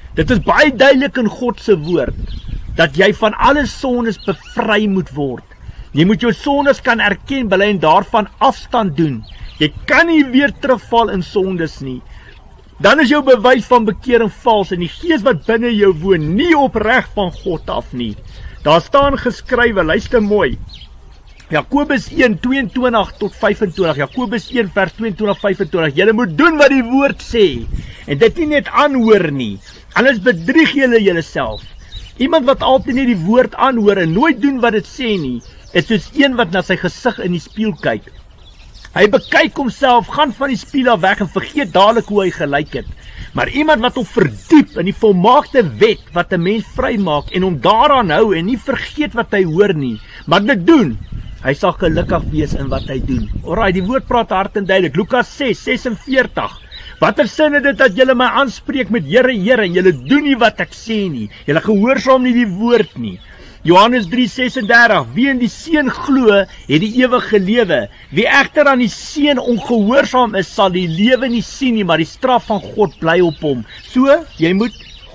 Dit is baie duidelik in God se woord, dat jy van alle sondes bevry moet word. Jy moet jou sondes kan erken, bely en daarvan afstand doen. Jy kan nie weer terugval in sondes nie. Dan is jou bewys van bekering vals, en die gees wat binne jou woon, nie opreg van God af nie. Daar staan geskrywe, luister mooi, Jakobus 1, 22 tot 25, Jakobus 1 vers 22, 25, julle moet doen wat die woord sê, en dit nie net aanhoor nie, anders bedrieg julle julleself. Iemand wat altyd net die woord aanhoor en nooit doen wat dit sê nie, is soos een wat na sy gesig in die spieël kyk. Hy bekyk homself, gaan van die spieël af weg en vergeet dadelik hoe hy gelyk het. Maar iemand wat hom verdiep in die volmaakte wet wat 'n mens vrymaak en hom daaraan hou en nie vergeet wat hy hoor nie, maar dit doen, hy sal gelukkig wees in wat hy doen. Alraai, die woord praat hard en duidelik. Lukas 6, 46. Watter sin het dit dat julle my aanspreek met Here, Here, en julle doen nie wat ek sê nie. Julle gehoorsaam nie die woord nie. Johannes 3:36, wie in die Seun glo, het die ewige lewe. Wie egter aan die Seun ongehoorsaam is, sal die lewe nie sien nie, maar die straf van God bly op hom. So, jy moet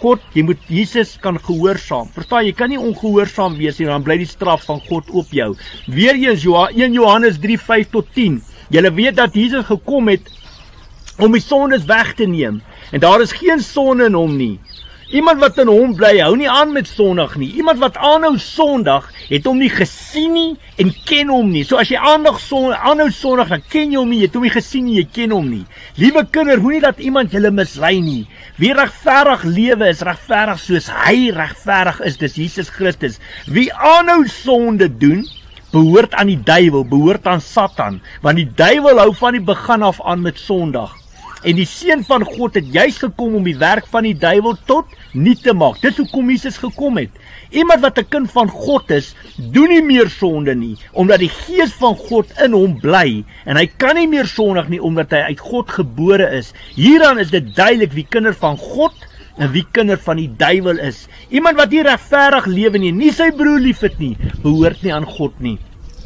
Jesus kan gehoorsaam. Verstaan, jy kan nie ongehoorsaam wees nie, dan bly die straf van God op jou. Weereens 1 Johannes 3:5 tot 10. Julle weet dat Jesus gekom het om die sondes weg te neem, en daar is geen sonde in hom nie. Iemand wat in hom bly, hou nie aan met sondig nie. Iemand wat aanhou sondig, het hom nie gesien nie en ken hom nie. So as jy aanhou sondig, dan ken jy hom nie, jy het hom nie gesien nie, jy ken hom nie. Liewe kinders, moenie dat iemand julle mislei nie. Wie regverdig lewe is regverdig soos hy regverdig is, dis Jesus Christus. Wie aanhou sonde doen, behoort aan die duiwel, behoort aan Satan, want die duiwel hou van die begin af aan met sondag. En die Seun van God het juist gekom om die werk van die duiwel tot niet te maak. Dis hoekom Jesus gekom het. Iemand wat 'n kind van God is, doen nie meer sonde nie, omdat die Gees van God in hom bly, en hy kan nie meer sondig nie, omdat hy uit God gebore is. Hieraan is dit duidelik wie kinder van God en wie kinder van die duiwel is. Iemand wat nie regverdig lewe nie sy broer liefhet nie, behoort nie aan God nie.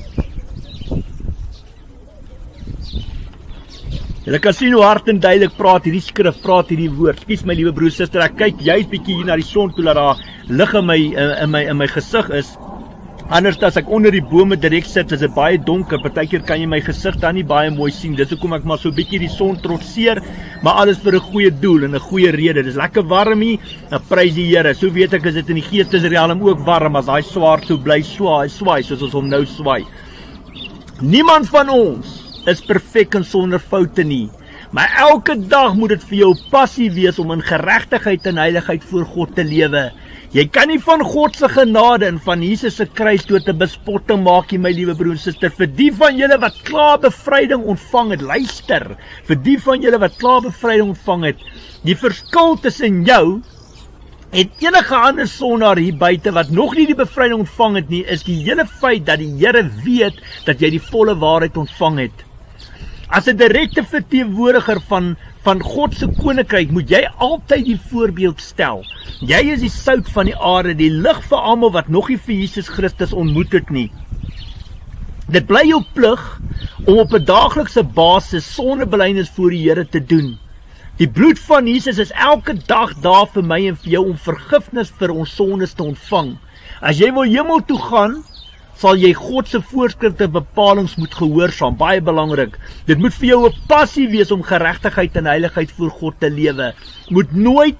Julle kan sien hoe hard en duidelik praat hierdie skrif, praat hierdie woord. Skus my liewe broer, suster, ek kyk juist bietjie hier na die son toe, dat daar lig in my gesig is. Anders as ek onder die bome direk sit, is dit baie donker. Partykeer kan jy my gesig dan nie baie mooi sien. Dis hoekom ek maar so bietjie die son trotseer, maar alles vir 'n goeie doel en 'n goeie rede. Dis lekker warm hier, dan prys die Here. So weet ek, is dit in die geestesrealm ook warm, as daai swaard so bly swaai, soos ons hom nou swaai. Niemand van ons is perfek en sonder foute nie, maar elke dag moet dit vir jou passie wees om in geregtigheid en heiligheid voor God te lewe. Jy kan nie van God se genade en van Jesus se kruisdood 'n bespotting maak nie, my liewe broer en suster. Vir die van julle wat klaar bevryding ontvang het, luister, vir die van julle wat klaar bevryding ontvang het, die verskil tussen jou en enige ander sondaar hier buite wat nog nie die bevryding ontvang het nie, is die hele feit dat die Here weet dat jy die volle waarheid ontvang het. As 'n direkte verteenwoordiger van God se koninkryk moet jy altyd die voorbeeld stel. Jy is die sout van die aarde, die lig vir almal wat nog nie vir Jesus Christus ontmoet het nie. Dit bly jou plig om op 'n daaglikse basis sondebelydenis voor die Here te doen. Die bloed van Jesus is elke dag daar vir my en vir jou om vergifnis vir ons sondes te ontvang. As jy wil hemel toe gaan, sal jy God se voorskrifte en bepalings moet gehoorsaam, baie belangrik. Dit moet vir jou 'n passie wees om geregtigheid en heiligheid voor God te lewe. Moet nooit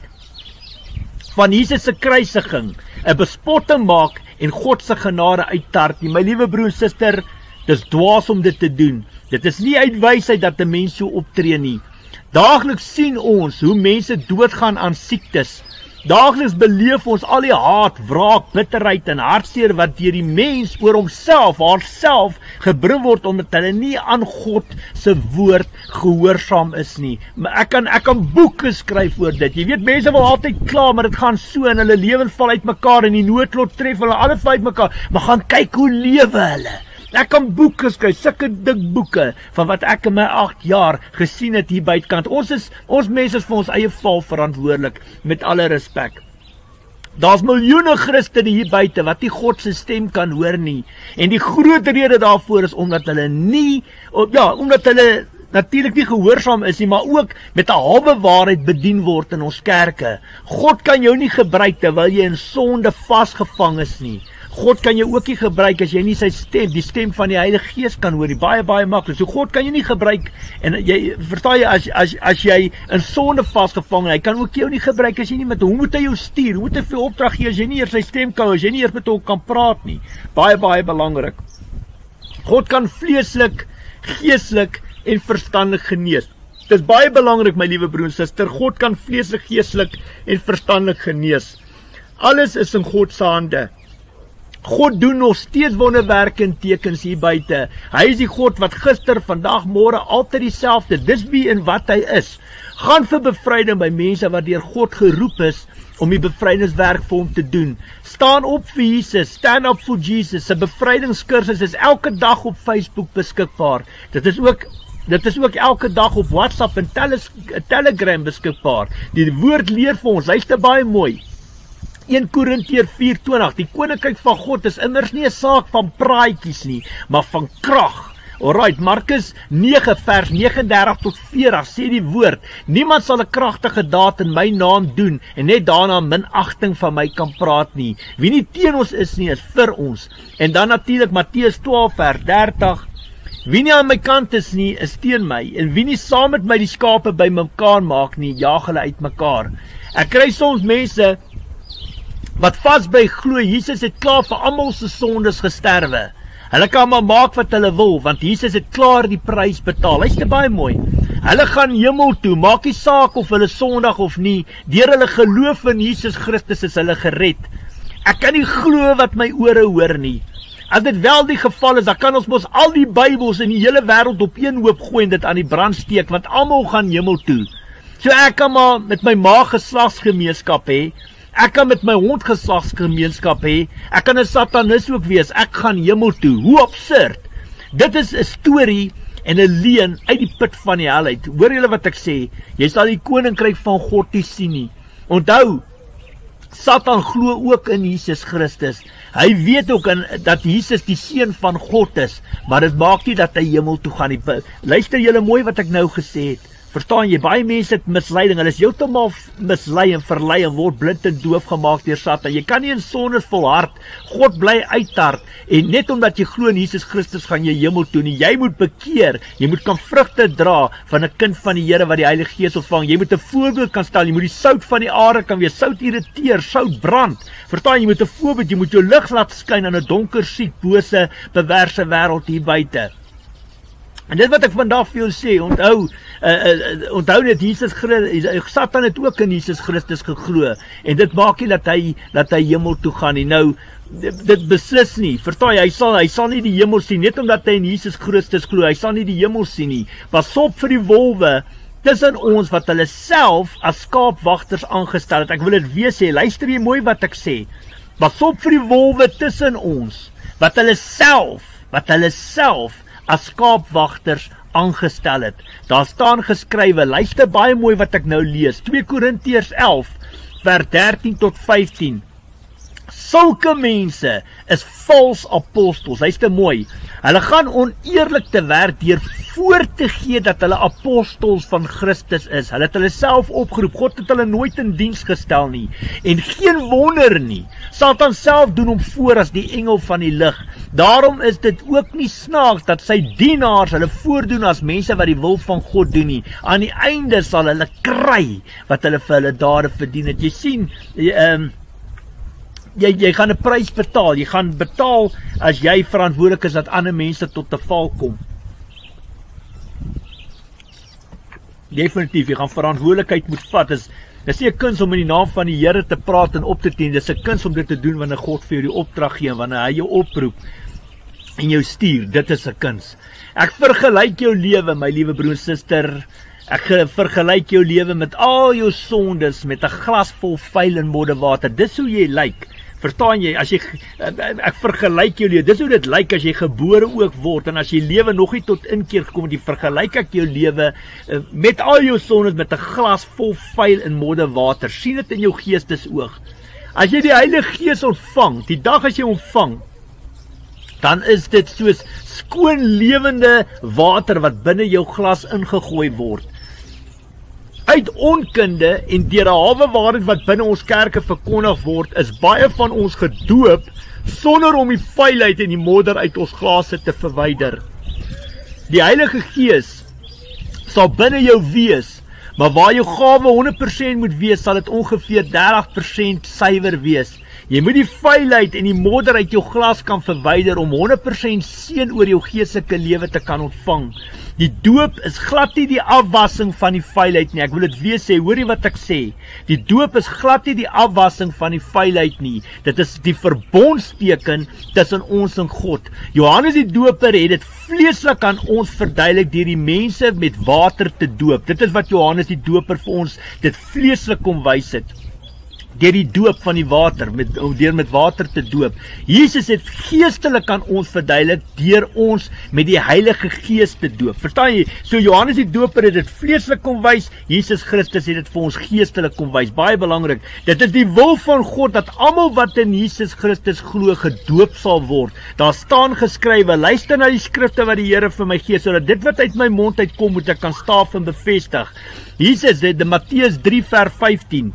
van Jesus se kruisiging 'n bespotting maak en God se genade uittart nie. My liewe broer en suster, dis dwaas om dit te doen. Dit is nie uit wysheid dat 'n mens so optree nie. Daagliks sien ons hoe mense doodgaan aan siektes. Daagliks beleef ons al die haat, wraak, bitterheid en hartseer wat deur die mens oor homself, haarself gebring word omdat hulle nie aan God se woord gehoorsaam is nie. Maar ek kan boeke skryf oor dit. Jy weet, mense wil altyd kla, maar dit gaan so en hulle lewens val uitmekaar en die noodlot tref hulle alles uitmekaar. Maar gaan kyk hoe lewe hulle. Ek kan boeke skryf, sulke dik boeke van wat ek in my 8 jaar gesien het hier buitekant. Ons mense is vir ons eie val verantwoordelik, met alle respek. Daar's miljoene Christene hier buite wat nie God se stem kan hoor nie. En die groot rede daarvoor is omdat hulle natuurlik nie gehoorsaam is nie, maar ook met 'n halwe waarheid bedien word in ons kerke. God kan jou nie gebruik terwyl jy in sonde vasgevang is nie. God kan jou ook nie gebruik as jy nie sy stem, die stem van die Heilige Gees kan hoor, die baie maklik. So God kan jou nie gebruik, en jy, verstaan jy, as jy in sonde vasgevang is, hy kan ook jou nie gebruik as jy nie met hom, hoe moet hy jou stuur, hoe moet hy vir jou opdrag gee, as jy nie eers sy stem kan, as jy nie eers met hom kan praat nie. Baie belangrik. God kan vleeslik, geestelik en verstandig genees. Dit is baie belangrik, my liewe broer en suster, God kan vleeslik, geestelik en verstandig genees. Alles is in God se hande. God doen nog steeds wonderwerke en tekens hier buite. Hy is die God wat gister, vandag, môre altyd dieselfde. Dis wie en wat hy is. Gaan vir bevryding by mense wat deur God geroep is om die bevrydingswerk vir hom te doen. Staan op vir Jesus, stand up for Jesus. Sy bevrydingskursus is elke dag op Facebook beskikbaar. Dit is ook elke dag op WhatsApp en Telegram beskikbaar. Die woord leer vir ons, luister baie mooi. 1 Korintiërs 4:20, die koninkryk van God is immers nie 'n saak van praatjies nie, maar van krag. Alright, Markus 9 vers 39 tot 40 sê die woord, niemand sal 'n kragtige daad in my naam doen en net daarna minagting van my kan praat nie. Wie nie teen ons is nie, is vir ons. En dan natuurlik Matteus 12 vers 30, wie nie aan my kant is nie, is teen my, en wie nie saam met my die skape by mekaar maak nie, jaag hulle uit mekaar. Ek kry soms mense wat vasbly glo, Jesus het klaar vir almal se sondes gesterwe. Hulle kan maar maak wat hulle wil, want Jesus het klaar die prys betaal. Luister baie mooi. Hulle gaan hemel toe, maak nie saak of hulle sondig of nie, deur hulle geloof in Jesus Christus is hulle gered. Ek kan nie glo wat my ore hoor nie. As dit wel die geval is, dan kan ons mos al die Bybels in die hele wêreld op een hoop gooi en dit aan die brand steek, want almal gaan hemel toe. So ek kan maar met my ma geslagsgemeenskap hê, ek kan met my hond geslagsgemeenskap hê, ek kan 'n satanis ook wees, ek gaan hemel toe. Hoe absurd. Dit is 'n storie en 'n leuen uit die put van die hel uit. Hoor julle wat ek sê? Jy sal die koninkryk van God nie sien nie. Onthou, Satan glo ook in Jesus Christus. Hy weet ook dat Jesus die seun van God is, maar dit maak nie dat hy hemel toe gaan nie. Luister julle mooi wat ek nou gesê het. Verstaan jy, baie mense het misleiding, hulle is heeltemal mislei en verlei en word blind en doof gemaak deur Satan. Jy kan nie in sonde volhard, God bly uithard, en net omdat jy glo in Jesus Christus gaan jy hemel toe nie. Jy moet bekeer, jy moet kan vrugte dra van 'n kind van die Here wat die Heilige Gees ontvang. Jy moet 'n voorbeeld kan stel, jy moet die sout van die aarde kan wees. Sout irriteer, sout brand. Verstaan jy, moet 'n voorbeeld, jy moet jou lig laat skyn in 'n donker, siek, bose, bewerse wêreld hier buite. En dit wat ek vandag vir jou sê, onthou net Jesus Christus, Satan het ook in Jesus Christus geglo, en dit maak nie dat hy hemel toe gaan nie. Nou, dit beslis nie, verstaan jy, hy sal nie die hemel sien, net omdat hy in Jesus Christus glo, hy sal nie die hemel sien nie. Pas op vir die wolwe tussen ons wat hulle self as skaapwagters aangestel het. Ek wil dit weer sê, luister jy mooi wat ek sê. Pas op vir die wolwe tussen ons wat hulle self as skaapwagters aangestel het. Daar staan geskrywe, luister baie mooi wat ek nou lees, 2 Korintiërs 11, vers 13 tot 15. Sulke mense is vals apostels, luister mooi. Hulle gaan oneerlik te werk deur voor te gee dat hulle apostels van Christus is. Hulle het hulle self opgeroep, God het hulle nooit in diens gestel nie. En geen wonder nie, Satan self doen hom voor as die engel van die lig. Daarom is dit ook nie snaaks dat sy dienaars hulle voordoen as mense wat die wil van God doen nie. Aan die einde sal hulle kry wat hulle vir hulle dade verdien het. Jy sien, jy gaan 'n prys betaal. Jy gaan betaal as jy verantwoordelik is dat ander mense tot 'n val kom. Definitief, jy gaan verantwoordelikheid moet vat. Dis nie 'n kuns om in die naam van die Here te praat en op te dien. Dis 'n kuns om dit te doen wanneer God vir jou die opdrag gee, wanneer hy jou oproep en jou stuur. Dit is 'n kuns. Ek vergelyk jou lewe, my liewe broer en suster. Ek vergelyk jou lewe met al jou sondes met 'n glas vol vuil en modderwater. Dis hoe jy lyk. Verstaan jy, as jy ek vergelyk jou lewe, dis hoe dit lyk as jy gebore ook word en as jy lewe nog nie tot inkeer gekom het, vergelyk ek jou lewe met al jou sondes met 'n glas vol vuil en modderwater. Sien dit in jou geestesoog. As jy die Heilige Gees ontvang, die dag as jy ontvang, dan is dit soos skoon lewende water wat binne jou glas ingegooi word. Uit onkunde en deur 'n halwe waarheid wat binne ons kerke verkondig word, is baie van ons gedoop sonder om die vuilheid en die modder uit ons glase te verwyder. Die Heilige Gees sal binne jou wees, maar waar jou gawe 100% moet wees, sal dit ongeveer 30% suiwer wees. Jy moet die vuilheid en die modder uit jou glas kan verwyder om 100% seën oor jou geestelike lewe te kan ontvang. Die doop is glad nie die afwassing van die vuilheid nie. Ek wil dit weer sê, hoor jy wat ek sê? Die doop is glad nie die afwassing van die vuilheid nie. Dit is die verbondsteken tussen ons en God. Johannes die Doper het dit vleeslik aan ons verduidelik deur die mense met water te doop. Dit is wat Johannes die Doper vir ons dit vleeslik kom wys het. Deur die doop van die water, deur met water te doop. Jesus het geestelik aan ons verduidelik deur ons met die Heilige Gees te doop. Verstaan jy? So Johannes die Doper het dit vleeslik kom wys, Jesus Christus het dit vir ons geestelik kom wys. Baie belangrik. Dit is die wil van God dat almal wat in Jesus Christus glo gedoop sal word. Daar staan geskrywe, luister na die skrifte wat die Here vir my gee, sodat dit wat uit my mond uitkom moet ek kan staaf en bevestig. Jesus het Matteus 3 vers 15.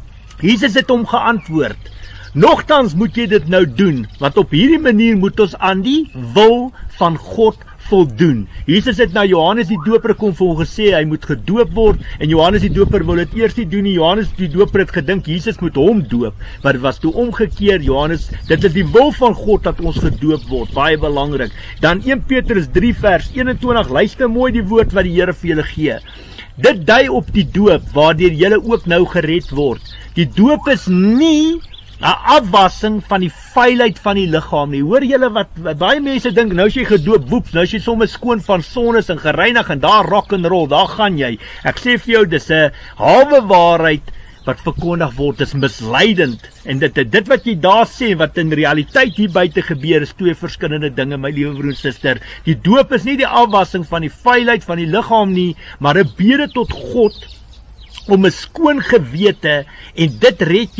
Jesus het hom geantwoord, nogtans moet jy dit nou doen, want op hierdie manier moet ons aan die wil van God voldoen. Jesus het na Johannes die Doper kom vir hom gesê, hy moet gedoop word, en Johannes die Doper wil dit eers nie doen nie. Johannes die Doper het gedink, Jesus moet hom doop, maar dit was toe omgekeer. Johannes, dit is die wil van God dat ons gedoop word, baie belangrik. Dan 1 Petrus 3 vers 21, luister mooi die woord wat die Here vir julle gee. Dit dui op die doop, waardeur julle ook nou gered word. Die doop is nie 'n afwassing van die vuilheid van die liggaam nie. Hoor julle wat baie mense dink, nou as jy gedoop, woeps, nou as jy sommer skoon van sondes en gereinig en daar rock and roll, daar gaan jy. Ek sê vir jou, dis 'n halwe waarheid wat verkondig word, is misleidend. En dit wat jy daar sê, wat in realiteit hier buite gebeur, is twee verskillende dinge, my liewe broer en suster. Die doop is nie die afwassing van die vuilheid van die liggaam nie, maar 'n bede tot God om 'n skoon gewete, en dit red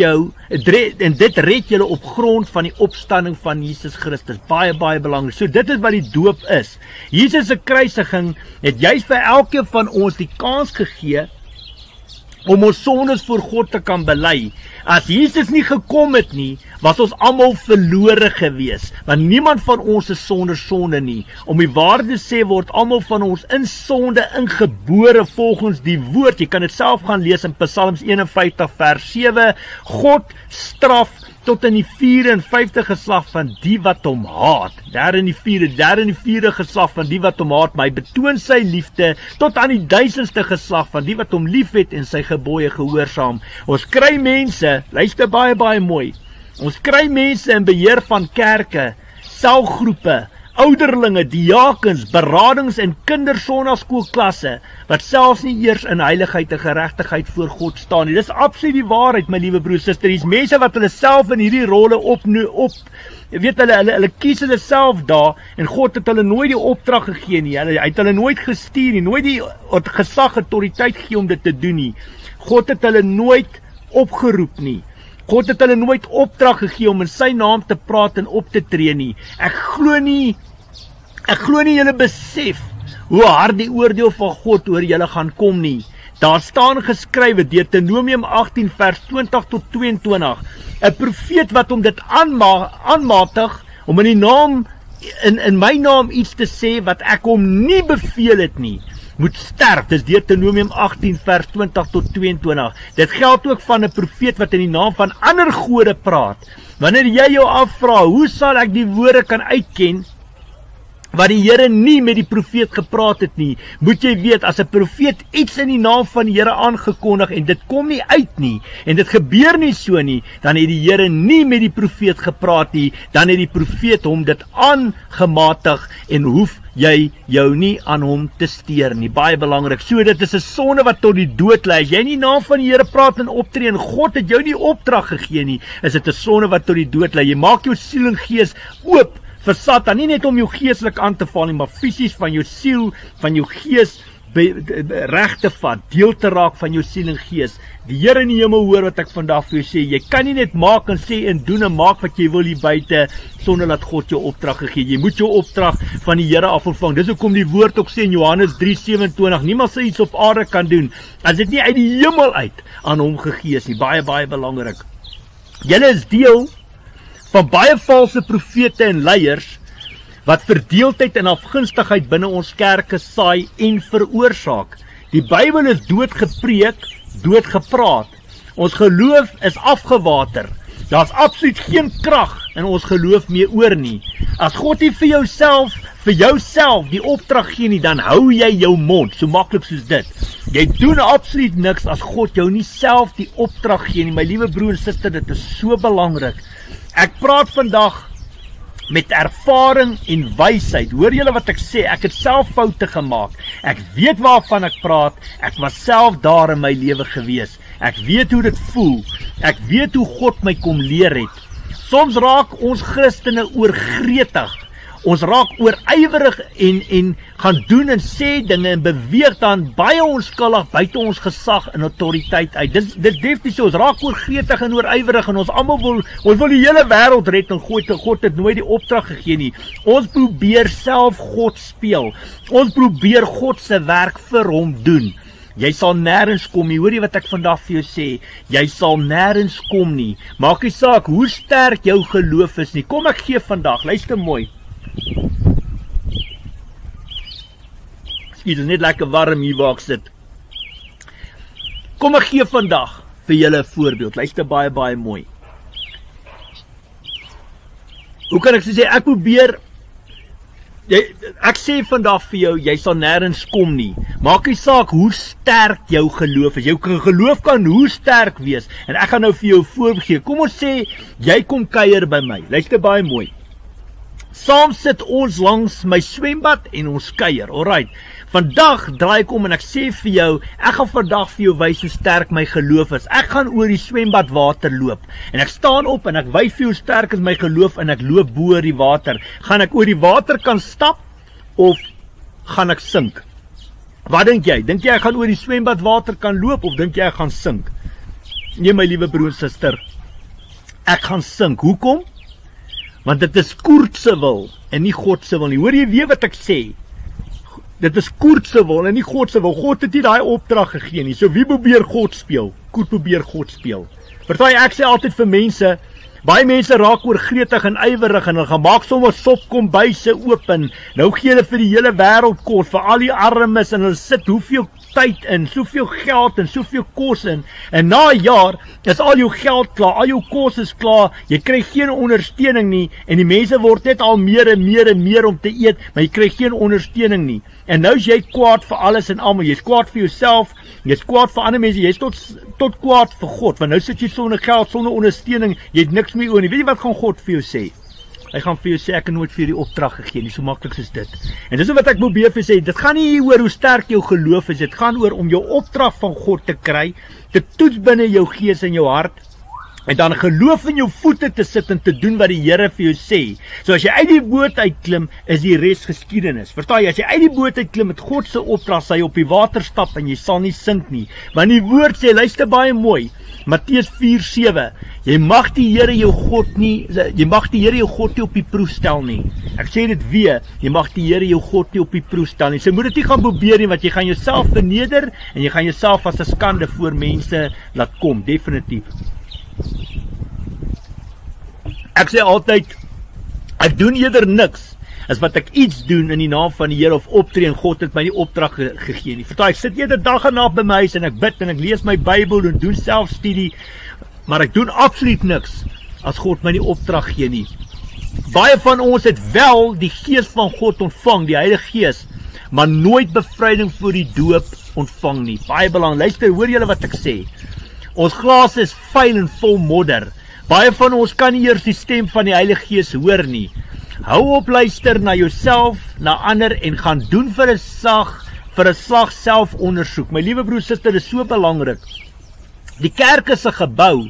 julle op grond van die opstanding van Jesus Christus. Baie, baie belangrik. So dit is wat die doop is. Jesus se kruisiging het juist vir elkeen van ons die kans gegee om ons sondes voor God te kan bely. As Jesus nie gekom het nie, was ons almal verlore gewees, want niemand van ons is sonder sonde nie. Om die waarheid te sê, word almal van ons in sonde ingebore volgens die woord. Jy kan dit self gaan lees in Psalms 51 vers 7. God straf tot in die 4 en 5de geslag van die wat hom haat. Derde en die vierde geslag van die wat hom haat, maar hy betoon sy liefde tot aan die 1000ste geslag van die wat hom liefhet en sy gebooie gehoorsaam. Ons kry mense, luister baie, baie mooi, ons kry mense in beheer van kerke, selgroepe, ouderlinge, diakens, beradings en kindersonnaskoolklasse, wat selfs nie eers in heiligheid en geregtigheid voor God staan nie. Dis absoluut die waarheid, my liewe broer, suster. Dis mense wat hulle self in hierdie rolle hulle kies hulle self daar, en God het hulle nooit die opdrag gegee nie. Hy het hulle nooit gestuur nie, nooit die gesag, autoriteit gegee om dit te doen nie. God het hulle nooit opgeroep nie. God het hulle nooit opdrag gegee om in sy naam te praat en op te tree nie. Ek glo nie julle besef hoe hard die oordeel van God oor julle gaan kom nie. Daar staan geskrywe, Deuteronomium 18 vers 20 tot 22, 'n profeet wat hom dit aanmatig om in my naam iets te sê wat ek hom nie beveel het nie, moet sterf. Dis Deuteronomium 18 vers 20 tot 22. Dit geld ook van 'n profeet wat in die naam van ander gode praat. Wanneer jy jou afvra, hoe sal ek die woorde kan uitken wat die Here nie met die profeet gepraat het nie, moet jy weet, as 'n profeet iets in die naam van die Here aangekondig en dit kom nie uit nie, en dit gebeur nie so nie, dan het die Here nie met die profeet gepraat nie, dan het die profeet hom dit aangematig, en hoef jy jou nie aan hom te steur nie. Baie belangrik. So dit is 'n sonde wat tot die dood lei. As jy nie in die naam van die Here praat en optree, en God het jou nie opdrag gegee nie, is dit 'n sonde wat tot die dood lei. Jy maak jou siel en gees oop vir Satan, nie net om jou geestelik aan te val nie, maar fisies van jou siel, van jou gees, reg te vat, deel te raak van jou siel en gees. Die Here in die hemel hoor wat ek vandag vir jou sê. Jy kan nie net maak en sê en doen en maak wat jy wil hier buite sonder dat God jou opdrag gegee. Jy moet jou opdrag van die Here af ontvang. Dis hoekom die woord ook sê in Johannes 3:27, niemand sal iets op aarde kan doen as dit nie uit die hemel uit aan hom gegee is nie. Baie, baie belangrik. Julle is deel van baie valse profete en leiers wat verdeeldheid en afgunstigheid binne ons kerke saai en veroorsaak. Die Bybel is dood gepreek, dood gepraat. Ons geloof is afgewater. Daar's absoluut geen krag in ons geloof meer oor nie. As God nie vir jouself die opdrag gee nie, dan hou jy jou mond, so maklik soos dit. Jy doen absoluut niks as God jou nie self die opdrag gee nie. My liewe broer en suster, dit is so belangrik. Ek praat vandag met ervaring en wysheid. Hoor julle wat ek sê? Ek het self foute gemaak. Ek weet waarvan ek praat. Ek was self daar in my lewe gewees. Ek weet hoe dit voel. Ek weet hoe God my kom leer het. Soms raak ons Christene oorgretig. Ons raak oorywerig en gaan doen en sê dinge en beweeg dan baie onskuldig buite ons gesag en autoriteit uit. Dit definitief so, ons raak oorgretig en oorywerig en ons almal wil die hele wêreld red en God het nooit die opdrag gegee nie. Ons probeer self God speel. Ons probeer God se werk vir hom doen. Jy sal nêrens kom nie. Hoor jy wat ek vandag vir jou sê? Jy sal nêrens kom nie. Maak nie saak hoe sterk jou geloof is nie. Kom ek gee vandag, luister mooi. Dit is net lekker warm hier waar ek sit. Kom ek gee vandag vir julle 'n voorbeeld. Luister baie, baie mooi. Hoe kan ek sê, ek sê vandag vir jou, jy sal nêrens kom nie. Maak nie saak hoe sterk jou geloof is. Jou geloof kan hoe sterk wees. En ek gaan nou vir jou 'n voorbeeld gee. Kom ons sê, jy kom kuier by my. Luister baie mooi. Saam sit ons langs my swembad en ons kuier. Alright. Vandag draai ek om en ek sê vir jou, ek gaan vandag vir jou wys hoe sterk my geloof is. Ek gaan oor die swembad water loop. En ek staan op en ek wys vir jou hoe sterk is my geloof en ek loop bo oor die water. Gaan ek oor die water kan stap of gaan ek sink? Wat dink jy? Dink jy ek gaan oor die swembad water kan loop of dink jy ek gaan sink? Nee, my liewe broer en suster. Ek gaan sink. Hoekom? Want dit is Koert se wil en nie God se wil nie. Hoor jy weer wat ek sê? Dit is Koert se wil en nie God se wil. God het nie daai opdrag gegee nie. So wie probeer God speel? Koert probeer God speel. Verstaan jy, ek sê altyd vir mense, baie mense raak oorgretig en ywerig en hulle gaan maak sommer sopkombuise oop en nou gee hulle vir die hele wêreld kos vir al die armes en hulle sit hoeveel tyd in, soveel geld en soveel kos in. En na 'n jaar is al jou geld klaar, al jou kos is klaar, jy kry geen ondersteuning nie en die mense word net al meer en meer om te eet, maar jy kry geen ondersteuning nie. En nou is jy kwaad vir alles en almal. Jy's kwaad vir jouself, jy's kwaad vir ander mense, jy's tot kwaad vir God, want nou sit jy sonder geld, sonder ondersteuning, jy het niks meer oor nie. Weet jy wat gaan God vir jou sê? Hy gaan vir jou sê, ek het nooit vir die opdrag gegee nie, so maklik soos dit. En dis wat ek probeer vir sê, dit gaan nie oor hoe sterk jou geloof is, dit gaan oor om jou opdrag van God te kry, te toets binne jou gees en jou hart, en dan geloof in jou voete te sit en te doen wat die Here vir jou sê. So as jy uit die boot uitklim, is die res geskiedenis. Verstaan jy, as jy uit die boot uitklim met God se opdrag, sal jy op die water stap en jy sal nie sink nie. Want die woord sê, luister baie mooi, Matteus 4:7, jy mag die Here jou God nie op die proef stel nie. Ek sê dit weer, jy mag die Here jou God nie op die proef stel nie. So moet dit nie gaan probeer nie, want jy gaan jouself verneder en jy gaan jouself as 'n skande voor mense laat kom, definitief. Ek sê altyd, ek doen eerder niks as wat ek iets doen in die naam van die Here of optree en God het my nie opdrag gegee nie. Verstaan, ek sit eerder dag en nag by my huis en ek bid en ek lees my Bybel en doen selfstudie, maar ek doen absoluut niks as God my nie opdrag gee nie. Baie van ons het wel die gees van God ontvang, die Heilige Gees, maar nooit bevryding voor die doop ontvang nie. Baie belangrik, luister, hoor julle wat ek sê? Ons glas is vuil en vol modder. Baie van ons kan nie eers die stem van die Heilige Gees hoor nie. Hou op luister na jouself, na ander en gaan doen vir 'n slag selfondersoek. My liewe broer, suster, is so belangrik. Die kerk is 'n gebou.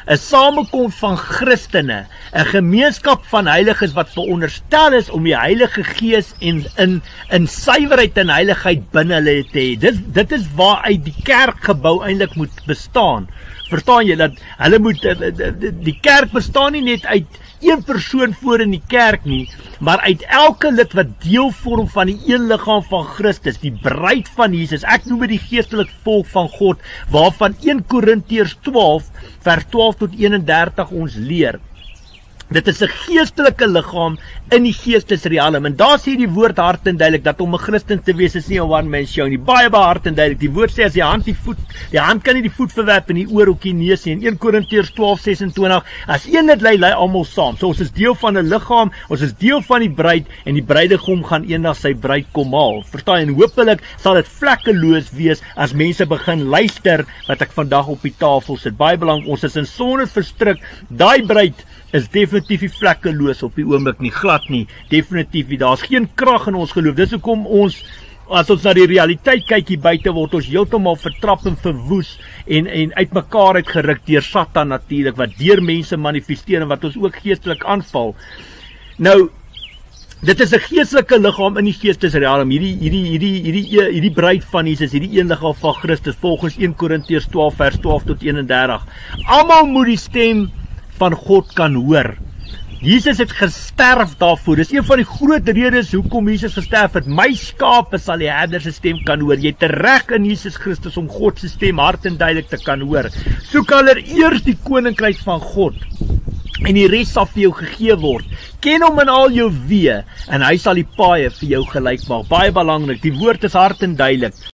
'n samekoms van Christene, 'n gemeenskap van heiliges wat veronderstel is om die Heilige Gees in suiwerheid en heiligheid binne hulle te hê. Dit is waaruit die kerkgebou eintlik moet bestaan. Verstaan jy dat hulle moet die kerk bestaan nie net uit een persoon voor in die kerk nie, maar uit elke lid wat deel vorm van die een liggaam van Christus, die bruid van Jesus. Ek noem dit die geestelike volk van God, waarvan 1 Korintiërs 12 vers 12 tot 31 ons leer. Dit is 'n geestelike liggaam in die geestesrealm. En daar sê die woord hard en duidelik dat om 'n Christen te wees is nie 'n one man show nie. Baie hard en duidelik. Die woord sê as die hand kan nie die voet verwerp en die oor ook die neus nie. In 1 Korintiërs 12:26, as een lid lei almal saam. So ons is deel van 'n liggaam, ons is deel van die bruid en die bruidegom gaan eendag sy bruid kom haal. Verstaan jy? En hopelik sal dit vlekkeloos wees as mense begin luister wat ek vandag op die tafel sit. Baie belangrik, ons is in sonde verstrik. Daai bruid is definitief nie vlekkeloos op die oomblik nie, glad nie, definitief nie. Daar's geen krag in ons geloof. Dis hoekom ons, as ons na die realiteit kyk hier buite, word ons heeltemal vertrap en verwoes en uitmekaar uitgeruk deur Satan natuurlik, wat deur mense manifesteer en wat ons ook geestelik aanval. Nou, dit is 'n geestelike liggaam in die geestesrealm. Hierdie bruid van Jesus, hierdie een liggaam van Christus, volgens 1 Korintiërs 12 vers 12 tot 31. Almal moet die stem van God kan hoor. Jesus het gesterf daarvoor. Dis een van die groot redes hoekom Jesus gesterf het. My skape sal die herder se stem kan hoor. Jy het reg in Jesus Christus om God se stem hard en duidelik te kan hoor. Soek allereers die koninkryk van God en die res sal vir jou gegee word. Ken hom in al jou weë en hy sal die paaie vir jou gelyk maak. Baie belangrik. Die woord is hard en duidelik.